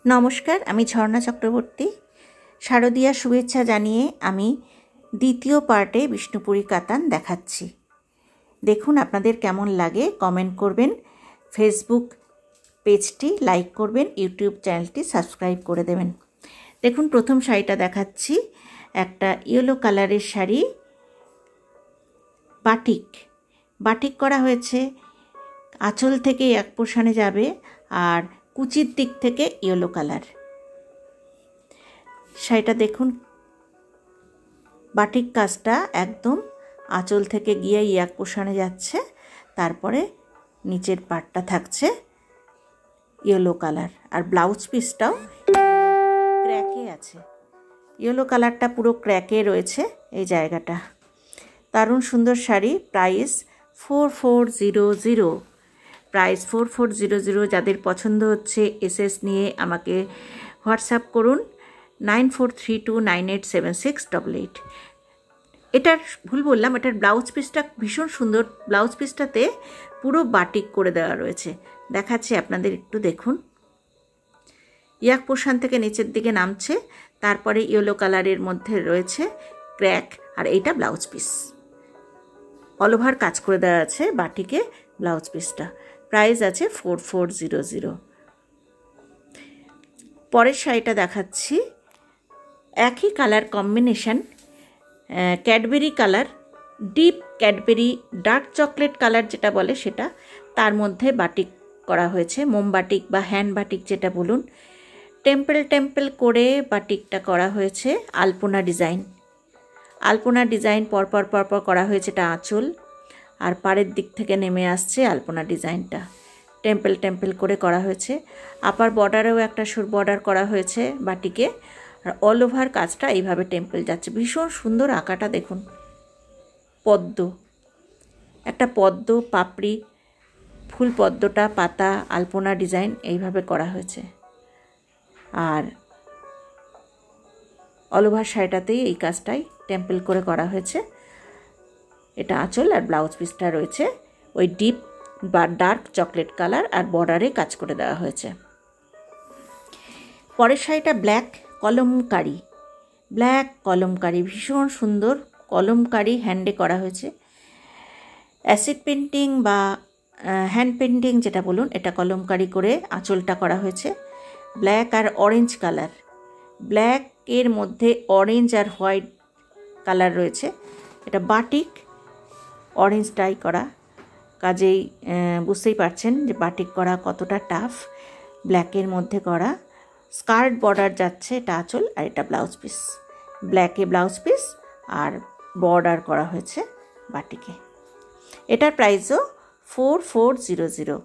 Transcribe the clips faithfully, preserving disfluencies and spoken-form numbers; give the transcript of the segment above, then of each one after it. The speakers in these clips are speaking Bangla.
नमस्कार, आमी झर्णा चक्रवर्ती। शारदीया शुभेच्छा जानिए आमी द्वितीय पार्टे विष्णुपुरी कातान देखाচ্ছি। देखुन आपनादेर केमन लागे कमेंट करबेन, फेसबुक पेजटी लाइक करबेन, यूट्यूब चैनलटी सबस्क्राइब करे देवें। देखुन प्रथम शाड़ीटा देखाচ্ছি, एकटा येलो कालारेर शाड़ी, बाटिक बाटिक करा हয়েছে। आँचल थेके एक पोर्शने जाबे और कुचिर दिक थेके येलो कालार। शाड़ीटा देखुन बाटिक काजटा एकदम आँचल थेके गिये एक पोर्शने जाच्छे, तारपरे नीचेर पार्टटा थाकछे येलो कालार और ब्लाउज पिसटाও क्रैके आछे। येलो कालारटा पुरो क्रैके रयेछे এই জায়গাটা। दारुण सुंदर शाड़ी। Price four four zero zero. Price four four zero zero. যাদের পছন্দ হচ্ছে এসএস নিয়ে আমাকে হোয়াটসঅ্যাপ করুন nine four three two nine eight seven six double eight. এটার ভুল বললাম, এটার ব্লাউজ পিসটা ভীষণ সুন্দর। ব্লাউজ পিসটাতে পুরো বাটিক করে দেওয়া রয়েছে, দেখাচ্ছি আপনাদের, একটু দেখুন। ইয়াক পোর্শন থেকে নিচের দিকে নামছে, তারপরে ইয়েলো কালারের মধ্যে রয়েছে ক্র্যাক, আর এইটা ব্লাউজ পিস। অল ওভার কাজ করে দেওয়া আছে বাটিকে ব্লাউজ পিসটা। প্রাইস আছে ফোর ফোর জিরো জিরো। পরের শাড়িটা দেখাচ্ছি, একই colour combination, Cadbury colour, deep Cadbury dark chocolate colour যেটা বলে সেটা, তার মধ্যে বাটিক করা হয়েছে, মোমবাটিক বা হ্যান্ড বাটিক যেটা বলুন। টেম্পল টেম্পল করে বাটিকটা করা হয়েছে, আলপনা ডিজাইন আলপনা ডিজাইন পরপর পরপর করা হয়েছে। এটা আঁচল আর পাড়ের দিক থেকে নেমে আসছে আলপনা ডিজাইনটা, টেম্পল টেম্পল করে করা হয়েছে। আপার বর্ডারেও একটা সুর বর্ডার করা হয়েছে বাটিকে, আর অল ওভার কাজটা এইভাবে টেম্পল যাচ্ছে। ভীষণ সুন্দর আঁকাটা দেখুন। পদ্ম, একটা পদ্ম পাপড়ি, ফুল পদ্মটা পাতা, আলপনা ডিজাইন এইভাবে করা হয়েছে। আর অল ওভার শাড়িটাতেই এই কাজটাই টেম্পল করে করা হয়েছে। এটা আঁচল আর ব্লাউজ পিসটা রয়েছে ওই ডিপ বা ডার্ক চকলেট কালার, আর বর্ডারে কাজ করে দেওয়া হয়েছে। পরের শাড়িটা ব্ল্যাক কলমকারি, ব্ল্যাক কলমকারি, ভীষণ সুন্দর কলমকারি হ্যান্ডে করা হয়েছে। অ্যাসিড পেন্টিং বা হ্যান্ড পেন্টিং যেটা বলুন, এটা কলমকারি করে আঁচলটা করা হয়েছে। ব্ল্যাক আর অরেঞ্জ কালার, ব্ল্যাকের মধ্যে অরেঞ্জ আর হোয়াইট কালার রয়েছে। এটা বাটিক অরেঞ্জ ডাই করা, কাজেই বুঝতেই পারছেন যে বাটিক করা কতটা টাফ। ব্ল্যাকের মধ্যে করা, স্কার্ট বর্ডার যাচ্ছে, এটা আঁচল আর এটা ব্লাউজ পিস। ব্ল্যাকে ব্লাউজ পিস আর বর্ডার করা হয়েছে বাটিকে। এটার প্রাইসও ফোর ফোর জিরো জিরো।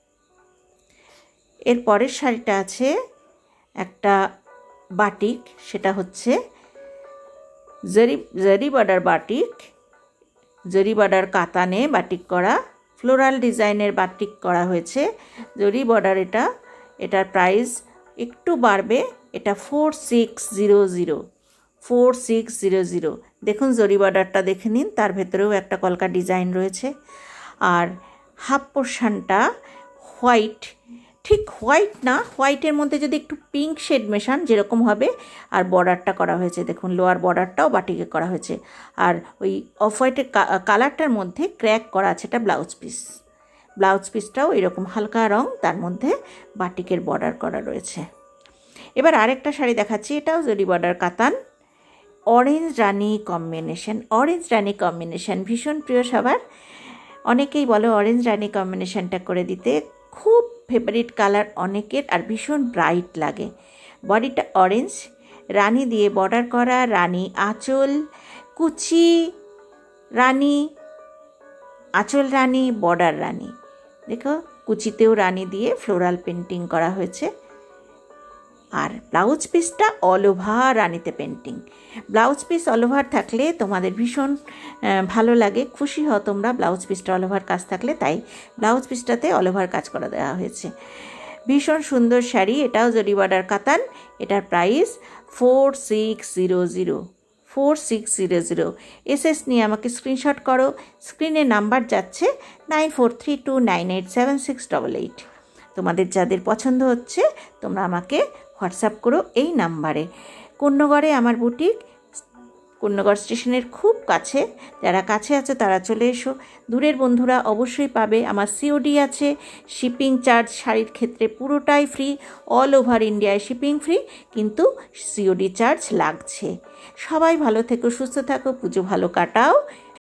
এর পরের শাড়িটা আছে একটা বাটিক, সেটা হচ্ছে zari zari border batik, zari border কাতানে বাটিক করা, ফ্লোরাল ডিজাইনের বাটিক করা হয়েছে, জরি বর্ডার। এটা এটার প্রাইস একটু বাড়বে, এটা four six zero zero four six zero zero. দেখুন জরি বর্ডারটা দেখে নিন, তার ভেতরেও একটা কলকা ডিজাইন রয়েছে। আর হাফ পোর্শনটা হোয়াইট, ঠিক হোয়াইট না, হোয়াইটের মধ্যে যদি একটু পিঙ্ক শেড মেশান যেরকম হবে। আর বর্ডারটা করা হয়েছে দেখুন, লোয়ার বর্ডারটাও বাটিকে করা হয়েছে। আর ওই অফ হোয়াইটের কালারটার মধ্যে ক্র্যাক করা আছে, এটা ব্লাউজ পিস। ব্লাউজ পিসটাও এরকম হালকা রং, তার মধ্যে বাটিকের বর্ডার করা রয়েছে। এবার আরেকটা শাড়ি দেখাচ্ছি, এটাও জরি বর্ডার কাতান, অরেঞ্জ রানি কম্বিনেশন। অরেঞ্জ রানি কম্বিনেশন ভীষণ প্রিয় সবার, অনেকেই বলে অরেঞ্জ রানি কম্বিনেশনটা করে দিতে, খুব ফেভারিট কালার অনেকের, আর ভীষণ ব্রাইট লাগে। বডিটা অরেঞ্জ, রানি দিয়ে বর্ডার করা, রানি আঁচল, কুচি রানি, আঁচল রানি, বর্ডার রানি। দেখো কুচিতেও রানি দিয়ে ফ্লোরাল পেন্টিং করা হয়েছে। আর ব্লাউজ পিসটা অল ওভার রানিতে painting. Blouse piece all over থাকলে তোমাদের ভীষণ ভালো লাগে, খুশি হও তোমরা ব্লাউজ পিসটা অল ওভার কাজ থাকলে, তাই ব্লাউজ পিসটাতে অল ওভার কাজ করে দেওয়া হয়েছে। ভীষণ সুন্দর শাড়ি, এটাও জরি বর্ডার কাতান। এটার price four six zero zero four six zero zero. SS নিয়ে আমাকে স্ক্রিনশট করো, স্ক্রিনে নাম্বার যাচ্ছে nine four three two nine eight seven six double eight. তোমাদের যাদের পছন্দ হচ্ছে তোমরা আমাকে হোয়াটসঅ্যাপ করো এই নাম্বারে। কন্যগড়ে আমার বুটিক, কন্যগড় স্টেশনের খুব কাছে। যারা কাছে আছে তারা চলে এসো। দূরের বন্ধুরা অবশ্যই পাবে। আমার সিওডি আছে, শিপিং চার্জ শাড়ির ক্ষেত্রে পুরোটাই ফ্রি, অল ওভার ইন্ডিয়ায় শিপিং ফ্রি, কিন্তু সিওডি চার্জ লাগছে। সবাই ভালো থেকো, সুস্থ থাকো, পুজো ভালো কাটাও।